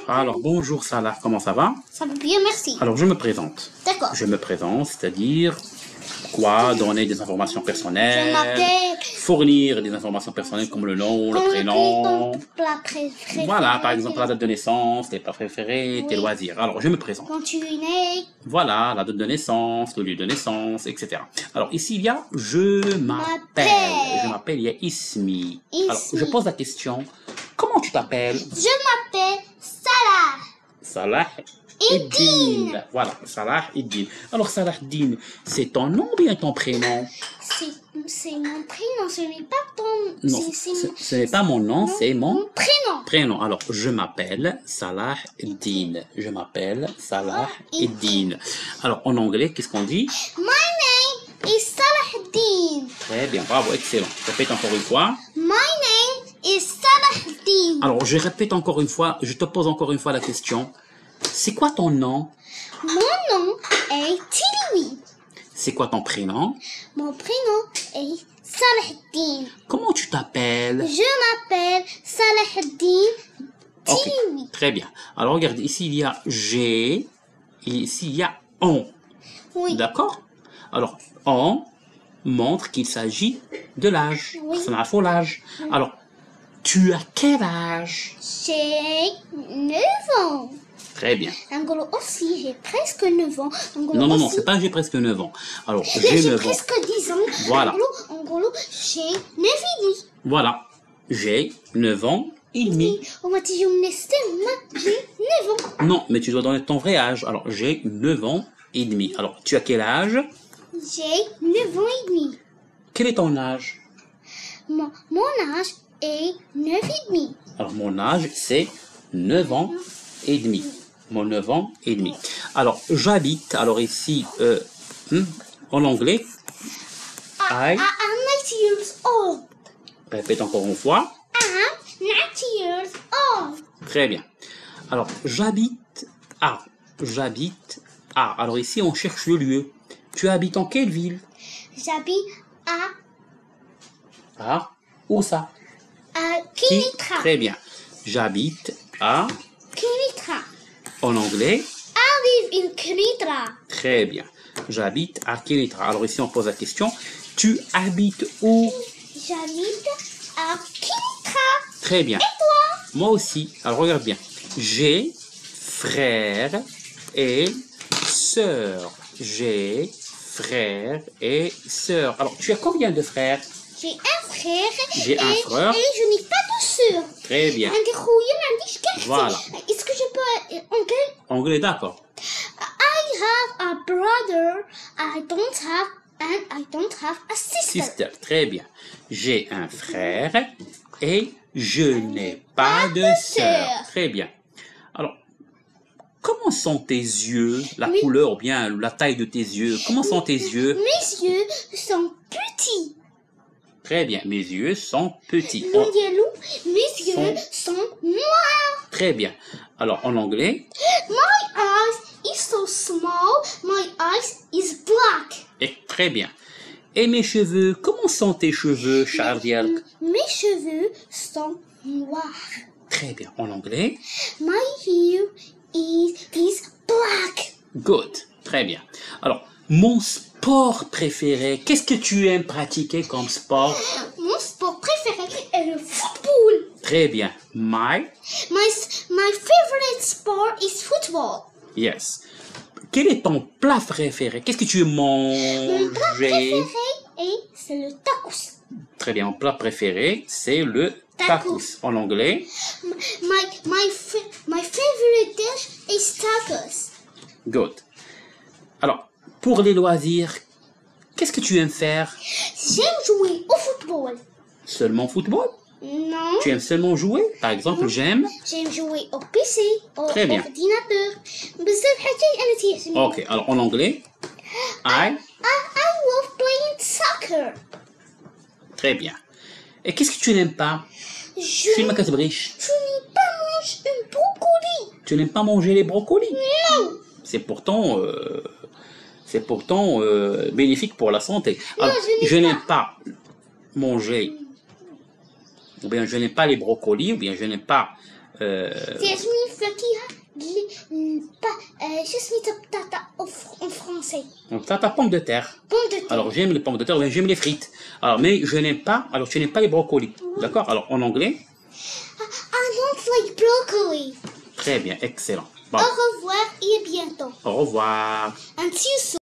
Alors, bonjour Salah, comment ça va? Ça va bien, merci. Alors, je me présente. D'accord. Je me présente, c'est-à-dire quoi? Donner des informations Je personnelles, m'appelle... fournir des informations personnelles comme le nom, le prénom. Ton plat préféré. Voilà, par exemple, la date de naissance, tes plats préférés, tes Oui. loisirs. Alors, je me présente. Quand tu es né, Voilà, la date de naissance, le lieu de naissance, etc. Alors, ici, il y a je m'appelle. Je m'appelle, il y a Ismi. Alors, je pose la question, comment tu t'appelles? je m'appelle Salah. Salah Eddin. Voilà, Salah Eddin. Alors, Salah Eddin, c'est ton nom ou bien ton prénom? C'est mon prénom, ce n'est pas ton... Non, ce n'est pas mon nom, c'est mon prénom. prénom. Alors, je m'appelle Salah Eddin. Je m'appelle Salah Eddin. Alors, en anglais, qu'est-ce qu'on dit? My name is Salah Eddin. Très bien, bravo, excellent. Répète encore une fois. My name is Salah Eddin. Alors, je répète encore une fois, je te pose encore une fois la question. C'est quoi ton nom? Mon nom est Tiliwi. C'est quoi ton prénom? Mon prénom est Salah Eddin. Comment tu t'appelles? Je m'appelle Salah Eddin Ok, Tiliwi. très bien. Alors, regarde, ici, il y a j'ai, et ici, il y a on. Oui. D'accord? Alors, on montre qu'il s'agit de l'âge. Oui. C'est un faux l'âge. Alors, tu as quel âge? J'ai 9 ans. Très bien. Angolo aussi, j'ai presque 9 ans. Angolo Non, non, non, aussi, c'est pas j'ai presque 9 ans. Alors, mais j'ai j'ai 9 ans. presque 10 ans. Voilà. Angolo, j'ai 9 et demi. Voilà. J'ai 9 ans et demi. On m'a dit, je me laisse, j'ai 9 ans. Non, mais tu dois donner ton vrai âge. Alors, j'ai 9 ans et demi. Alors, tu as quel âge? J'ai 9 ans et demi. Quel est ton âge? Mon âge est 9 et demi. Alors, mon âge, c'est 9 ans et demi. Mon 9 ans et demi. Alors, j'habite, alors ici, en anglais, I'm 90 years old. répète encore une fois. I'm 90 years old. Très bien. Alors, j'habite à. J'habite à. Alors ici, on cherche le lieu. Tu habites en quelle ville? J'habite À. Où ça? à Kinitra. Très bien. J'habite à. Kinitra. En anglais. I live in Kinitra. Très bien. J'habite à Kenitra. Alors ici, on pose la question. Tu habites où? J'habite à Kinitra. Très bien. Et toi? Moi aussi. Alors regarde bien. J'ai frère et sœur. J'ai frère et sœur. Alors, tu as combien de frères? J'ai un frère. J'ai un frère. Et je n'ai pas de sœur. Très bien. Voilà. Est-ce que je peux anglais? Anglais, d'accord. I have a brother. I don't have a sister. Sister, très bien. J'ai un frère et je n'ai pas de sœur. Très bien. Alors, comment sont tes yeux? La couleur ou bien la taille de tes yeux? Comment sont tes yeux? Mes yeux sont petits. Très bien. Mes yeux sont petits. Mes yeux sont noirs. Très bien. Alors, en anglais? My eyes is so small. My eyes is black. Et très bien. Et mes cheveux? Comment sont tes cheveux, Chardialk? Mes cheveux sont noirs. Très bien. En anglais? My hair is black. Good. Très bien. Alors, mon sport préféré, qu'est-ce que tu aimes pratiquer comme sport? Mon sport préféré est le football. Très bien. My favorite sport is football. Yes. Quel est ton plat préféré? Qu'est-ce que tu aimes manger? Mon plat préféré c'est le tacos. Très bien. Mon plat préféré, c'est le tacos. En anglais? My favorite dish is tacos. Good. Alors, pour les loisirs, qu'est-ce que tu aimes faire? J'aime jouer au football. Seulement football? Non. Tu aimes seulement jouer? Par exemple, j'aime jouer au PC, au Très bien. ordinateur. بزاف حاجات أنا تيعجبني. Ok, alors en anglais? I love playing soccer. Très bien. Et qu'est-ce que tu n'aimes pas? Je n'ai pas mange un brocoli. Tu n'aimes pas manger les brocolis? Non. C'est pourtant bénéfique pour la santé. Alors, je n'aime pas manger, ou bien je n'aime pas les brocolis, ou bien je n'aime pas تعجبني الفاكهة Juste mis tata en français. Donc, t'as ta pomme de terre. Pomme de terre. Alors, j'aime les pommes de terre, mais j'aime les frites. Alors, mais je n'aime pas, alors tu n'aimes pas les brocolis. D'accord? Alors, en anglais? I don't like broccoli. Très bien, excellent. Bon, Au revoir et à bientôt. au revoir. And see you soon.